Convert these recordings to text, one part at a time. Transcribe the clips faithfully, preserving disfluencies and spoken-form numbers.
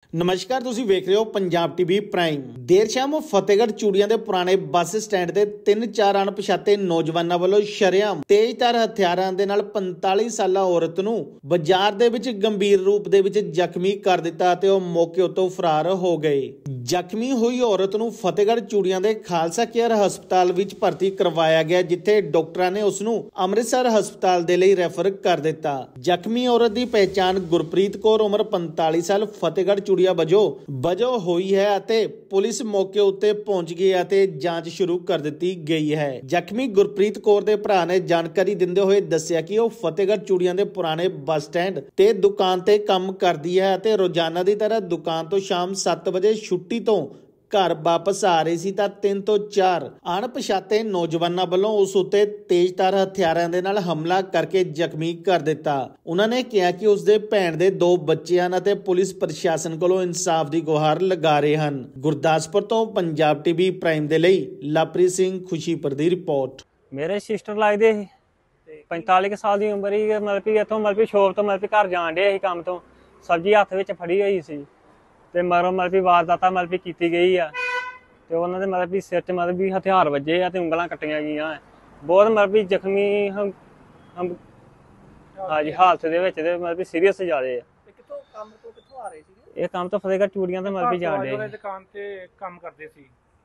ਨਮਸਕਾਰ, ਤੁਸੀਂ ਵੇਖ ਰਹੇ ਹੋ ਪੰਜਾਬ ਟੀਵੀ ਪ੍ਰਾਈਮ। ਦੇਰ ਸ਼ਾਮ ਫਤਿਹਗੜ੍ਹ ਚੂੜੀਆਂ ਦੇ ਪੁਰਾਣੇ ਬੱਸ ਸਟੈਂਡ ਤੇ ਤਿੰਨ ਚਾਰ ਅਣਪਛਾਤੇ ਨੌਜਵਾਨਾਂ ਵੱਲੋਂ ਸ਼ਰੇਆਮ ਤੇਜ਼ਧਾਰ ਹਥਿਆਰਾਂ ਦੇ ਨਾਲ ਪੰਤਾਲੀ ਸਾਲਾ ਔਰਤ ਨੂੰ ਬਾਜ਼ਾਰ ਦੇ ਵਿੱਚ ਗੰਭੀਰ ਰੂਪ ਦੇ ਵਿੱਚ ਜ਼ਖਮੀ ਕਰ ਦਿੱਤਾ ਤੇ ਉਹ ਮੌਕੇ ਉੱਤੋਂ ਫਰਾਰ ਹੋ ਗਏ। ਜ਼ਖਮੀ ਹੋਈ ਔਰਤ ਨੂੰ ਫਤਿਹਗੜ੍ਹ ਚੂੜੀਆਂ ਦੇ ਖਾਲਸਾ ਕੇਅਰ ਹਸਪਤਾਲ ਵਿੱਚ ਭਰਤੀ ਕਰਵਾਇਆ ਗਿਆ, ਜਿੱਥੇ ਡਾਕਟਰਾਂ ਨੇ ਉਸ ਨੂੰ ਅੰਮ੍ਰਿਤਸਰ ਹਸਪਤਾਲ ਦੇ ਲਈ ਰੈਫਰ ਕਰ ਦਿੱਤਾ। ਜ਼ਖਮੀ ਔਰਤ ਦੀ ਪਹਿਚਾਣ ਗੁਰਪ੍ਰੀਤ ਕੌਰ ਉਮਰ ਪੰਤਾਲੀ ਸਾਲ ਫਤਿਹਗੜ੍ਹ ਚੂੜੀਆਂ ਵਜੋਂ ਵਜੋਂ ਹੋਈ ਹੈ ਅਤੇ ਪੁਲਿਸ ਮੌਕੇ ਉੱਤੇ ਪਹੁੰਚ ਗਈ ਅਤੇ ਜਾਂਚ ਸ਼ੁਰੂ ਕਰ ਦਿੱਤੀ ਗਈ ਹੈ। ਜ਼ਖਮੀ ਗੁਰਪ੍ਰੀਤ ਕੌਰ ਦੇ ਭਰਾ ਨੇ ਜਾਣਕਾਰੀ ਦਿੰਦੇ ਹੋਏ ਦੱਸਿਆ ਕਿ ਉਹ ਫਤਿਹਗੜ੍ਹ ਚੂੜੀਆਂ ਦੇ ਪੁਰਾਣੇ ਬੱਸ ਸਟੈਂਡ ਤੇ ਦੁਕਾਨ ਤੇ ਕੰਮ ਕਰਦੀ ਹੈ ਅਤੇ ਰੋਜ਼ਾਨਾ ਦੀ ਤਰ੍ਹਾਂ ਦੁਕਾਨ ਤੋਂ ਸ਼ਾਮ ਸੱਤ ਵਜੇ ਛੁੱਟੀ ਤੋਂ ਘਰ ਵਾਪਸ ਆ ਰਹੀ ਸੀ ਤਾਂ ਤਿੰਨ ਤੋਂ ਚਾਰ ਅਣਪਛਾਤੇ ਨੌਜਵਾਨਾਂ ਵੱਲੋਂ ਉਸ ਉੱਤੇ ਤੇਜ਼ਧਾਰ ਹਥਿਆਰਾਂ ਦੇ ਨਾਲ ਹਮਲਾ ਕਰਕੇ ਜ਼ਖਮੀ ਕਰ ਦਿੱਤਾ। ਉਹਨਾਂ ਨੇ ਕਿਹਾ ਕਿ ਉਸ ਦੇ ਭੈਣ ਦੇ ਦੋ ਬੱਚੇ ਹਨ ਅਤੇ ਪੁਲਿਸ ਪ੍ਰਸ਼ਾਸਨ ਕੋਲੋਂ ਇਨਸਾਫ ਦੀ ਗੁਹਾਰ ਲਗਾ ਰਹੇ ਹਨ। ਗੁਰਦਾਸਪੁਰ ਤੋਂ ਪੰਜਾਬ ਟੀਵੀ ਪ੍ਰਾਈਮ ਦੇ ਲਈ ਲਵਪ੍ਰੀਤ ਸਿੰਘ ਖੁਸ਼ੀਪੁਰ ਦੀ ਰਿਪੋਰਟ। ਮੇਰੇ ਸਿਸਟਰ ਲੱਗਦੇ ਸੀ पैंताली ਸਾਲ ਦੀ ਉਮਰ ਹੀ, ਮਤਲਬ ਕਿ ਇੱਥੋਂ ਮਤਲਬ ਕਿ ਸ਼ੋਪ ਤੋਂ ਮਤਲਬ ਕਿ ਘਰ ਜਾਣ ਡੇ ਸੀ ਕੰਮ ਤੋਂ, ਸਬਜ਼ੀ ਹੱਥ ਵਿੱਚ ਫੜੀ ਹੋਈ ਸੀ ਤੇ ਮਗਰੋਂ ਮਤਲਬ ਕਿ ਵਾਰਦਾਤ ਮਤਲਬ ਕਿ ਕੀਤੀ ਗਈ ਆ ਤੇ ਉਹਨਾਂ ਦੇ ਮਤਲਬ ਕਿ ਸਿਰ 'ਚ ਮਤਲਬ ਕਿ ਹਥਿਆਰ ਵੱਜੇ ਆ ਤੇ ਉਂਗਲਾਂ ਕੱਟੀਆਂ ਗਈਆਂ। ਬਹੁਤ ਮਤਲਬ ਕਿ ਜ਼ਖਮੀ ਹਮ ਹਮ ਹਾਂਜੀ ਹਾਲਤ ਦੇ ਵਿੱਚ ਤੇ ਮਤਲਬ ਕਿ ਸੀਰੀਅਸ ਜ਼ਿਆਦੇ ਆ। ਕਿੱਥੋਂ ਕੰਮ ਤੋਂ ਕਿੱਥੋਂ ਆ ਰਹੇ ਸੀਗੇ? ਇਹ ਕੰਮ ਤੋਂ ਫਤਿਹਗੜ੍ਹ ਚੂੜੀਆਂ ਤੇ ਮਤਲਬ ਕਿ ਜਾਣ ਡੇ ਦੁਕਾਨ ਤੇ ਕੰਮ ਕਰਦੇ ਸੀ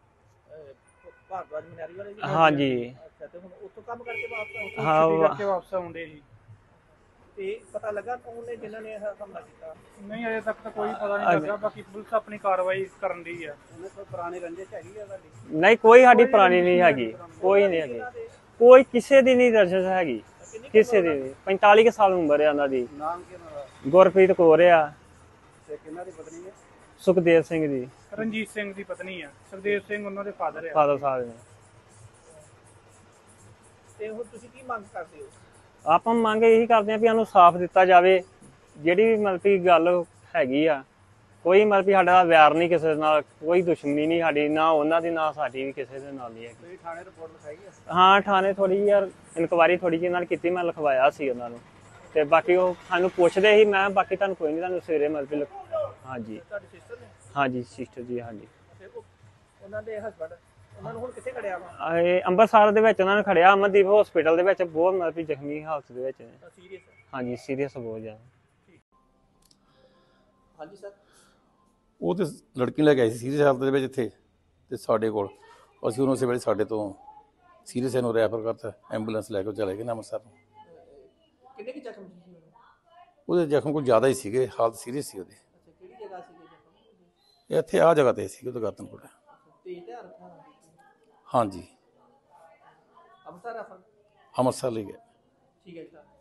ਭਾਰਤਵਾਜ ਮਨਿਆਰੀ ਵਾਲੇ ਜੀ। ਹਾਂਜੀ, ਅੱਛਾ, ਤੇ ਹੁਣ ਉੱਥੋਂ ਕੰਮ ਕਰਕੇ ਵਾਪਸ ਹਾਂ ਕਰਕੇ ਵਾਪਸ ਆਉਂਦੇ ਸੀ ਤੇ ਪਤਾ ਲੱਗਾ ਕੌਣ ਨੇ ਜਿਨ੍ਹਾਂ ਨੇ ਇਹ ਹਮਲਾ ਕੀਤਾ? ਨਹੀਂ, ਅਜੇ ਤੱਕ ਤਾਂ ਕੋਈ ਪਤਾ ਨਹੀਂ ਲੱਗਾ। ਬਾਕੀ ਪੁਲਿਸ ਆਪਣੀ ਕਾਰਵਾਈ ਕਰਨ ਦੀ ਆ। ਉਹਨਾਂ ਕੋਲ ਪੁਰਾਣੇ ਰੰਜਿਸ਼ ਹੈਗੀ ਆ ਤੁਹਾਡੀ? ਨਹੀਂ, ਕੋਈ ਸਾਡੀ ਪੁਰਾਣੀ ਨਹੀਂ ਹੈਗੀ, ਕੋਈ ਨਹੀਂ ਹੈਗੀ, ਕੋਈ ਕਿਸੇ ਦੀ ਨਹੀਂ ਰੰਜਿਸ਼ ਹੈਗੀ, ਕਿਸੇ ਦੀ ਨਹੀਂ। ਪੈਂਤਾਲੀ ਸਾਲ ਉਮਰ ਹੈ ਉਹਨਾਂ ਦੀ। ਨਾਮ ਕੀ ਉਹਨਾਂ ਦਾ? ਗੁਰਪ੍ਰੀਤ ਕੌਰ ਆ। ਤੇ ਕਿਹਨਾਂ ਦੀ ਪਤਨੀ ਹੈ? ਸੁਖਦੇਵ ਸਿੰਘ ਦੀ। ਰਣਜੀਤ ਸਿੰਘ ਦੀ ਪਤਨੀ ਆ। ਸੁਖਦੇਵ ਸਿੰਘ ਉਹਨਾਂ ਦੇ ਫਾਦਰ ਆ। ਫਾਦਰ ਸਾਹਿਬ ਨੇ। ਤੇ ਹੁਣ ਤੁਸੀਂ ਕੀ ਮੰਗ ਕਰਦੇ ਹੋ? ਆਪਾਂ ਮੰਗ ਇਹੀ ਕਰਦੇ ਹਾਂ ਵੀ ਸਾਨੂੰ ਸਾਫ਼ ਦਿੱਤਾ ਜਾਵੇ। ਜਿਹੜੀ ਵੀ ਮਤਲਬ ਕਿ ਗੱਲ ਹੈਗੀ ਆ, ਕੋਈ ਮਤਲਬ ਕਿ ਸਾਡਾ ਵੈਰ ਨਹੀਂ ਕਿਸੇ ਨਾਲ, ਕੋਈ ਦੁਸ਼ਮਣੀ ਨਹੀਂ ਸਾਡੀ, ਨਾ ਉਹਨਾਂ ਦੀ ਨਾ ਸਾਡੀ ਵੀ ਕਿਸੇ ਦੇ ਨਾਲ ਨਹੀਂ ਹੈਗੀ। ਤੁਸੀਂ ਥਾਣੇ ਰਿਪੋਰਟ ਲਿਖਾਈ ਹੈ? ਹਾਂ, ਥਾਣੇ ਥੋੜੀ ਜਿਹੀ ਯਾਰ ਇਨਕੁਆਇਰੀ ਥੋੜੀ ਜਿਹੀ ਨਾਲ ਕੀਤੀ, ਮੈਂ ਲਿਖਵਾਇਆ ਸੀ ਉਹਨਾਂ ਨੂੰ ਤੇ ਬਾਕੀ ਉਹ ਸਾਨੂੰ ਪੁੱਛਦੇ ਸੀ। ਮੈਂ ਬਾਕੀ ਤੁਹਾਨੂੰ ਕੋਈ ਨਹੀਂ, ਤੁਹਾਨੂੰ ਸਵੇਰੇ ਮਤਲਬ ਕਿ ਹਾਂਜੀ ਤੁਹਾਡੀ ਸਿਸਟਰ ਨੇ? ਹਾਂਜੀ ਸਿਸਟਰ ਜੀ। ਹਾਂਜੀ, ਉਹਨਾਂ ਦੇ ਹਸਬੰਡ ਉਹਨਾਂ ਨੂੰ ਹੁਣ ਕਿੱਥੇ ਖੜਿਆ ਵਾ? ਇਹ ਅੰਮ੍ਰਿਤਸਰ ਦੇ ਵਿੱਚ ਉਹਨਾਂ ਨੇ ਖੜਿਆ, ਅਮਨਦੀਪ ਹਸਪੀਟਲ ਦੇ ਵਿੱਚ। ਬਹੁਤ ਮਤਲਬ ਕਿ ਜ਼ਖਮੀ ਹਾਲਤ ਦੇ ਵਿੱਚ ਨੇ। ਸੀਰੀਅਸ? ਹਾਂਜੀ, ਸੀਰੀਅਸ ਬਹੁਤ ਜ਼ਿਆਦਾ। ਹਾਂਜੀ ਸਰ। ਉਹ ਤੇ ਲੜਕੀ ਲੈ ਕੇ ਆਈ ਸੀ ਸੀਰੀਅਸ ਹਾਲਤ ਦੇ ਵਿੱਚ ਇੱਥੇ ਤੇ ਸਾਡੇ ਕੋਲ। ਅਸੀਂ ਉਹਨੂੰ ਉਸੇ ਵੇਲੇ ਸਾਡੇ ਤੋਂ ਸੀਰੀਅਸ ਨੂੰ ਰੈਫਰ ਕਰਤਾ, ਐਂਬੂਲੈਂਸ ਲੈ ਕੇ ਚਲੇ ਗਏ ਨਾ ਅੰਮ੍ਰਿਤਸਰ ਨੂੰ। ਕਿੰਨੇ ਕੀ ਜ਼ਖਮ ਸੀ ਉਹਦੇ ਜ਼ਖਮ ਕੋਈ ਜ਼ਿਆਦਾ ਹੀ ਸੀਗੇ, ਹਾਲਤ ਸੀਰੀਅਸ ਸੀ ਉਹਦੀ। ਅੱਛਾ, ਕਿਹੜੀ ਜਗ੍ਹਾ ਸੀਗੇ ਜ਼ਖਮ? ਇੱਥੇ ਆਹ ਜਗ੍ਹਾ ਤੇ ਸੀ ਉਹਦਾ ਗਾਤਨਪੁਰ। ਤੇ ਹਥਿਆਰ ਰੱਖਿਆ? ਹਾਂਜੀ, ਅੰਮ੍ਰਿਤਸਰ ਰੈਫਰ? ਅੰਮ੍ਰਿਤਸਰ ਲੈ ਗਏ। ਠੀਕ ਹੈ ਸਰ।